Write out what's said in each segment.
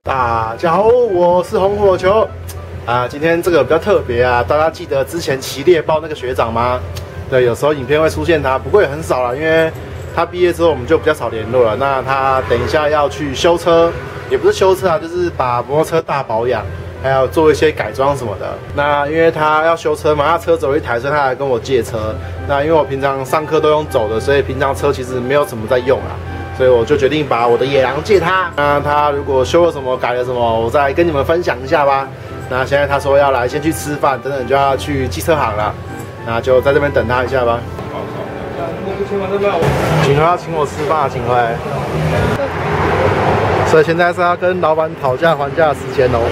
大家好，我是红火球啊。今天这个比较特别啊，大家记得之前骑猎豹那个学长吗？对，有时候影片会出现他，不过也很少了，因为他毕业之后我们就比较少联络了。那他等一下要去修车，也不是修车啊，就是把摩托车大保养，还要做一些改装什么的。那因为他要修车嘛，他车只有一台，所以他来跟我借车。那因为我平常上课都用走的，所以平常车其实没有什么在用啊。所以我就决定把我的野狼借他。那他如果修了什么、改了什么，我再跟你们分享一下吧。那现在他说要来先去吃饭，等等就要去机车行了，那就在这边等他一下吧。景辉要请我吃饭啊，景辉。所以现在是要跟老板讨价还价的时间哦。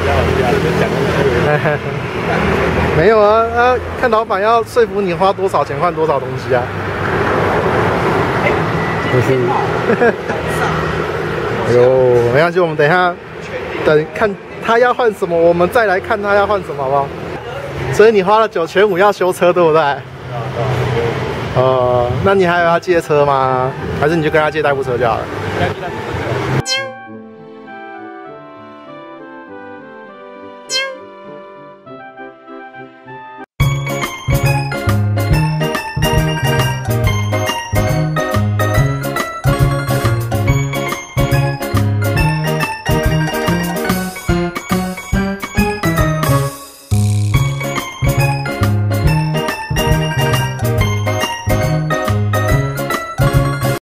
没有啊，看老板要说服你花多少钱换多少东西啊。不是，哎呦，没关系，我们等一下等看他要换什么，我们再来看他要换什么，好不好？所以你花了9500要修车，对不对？那你还有要借车吗？还是你就跟他借代步车就好了？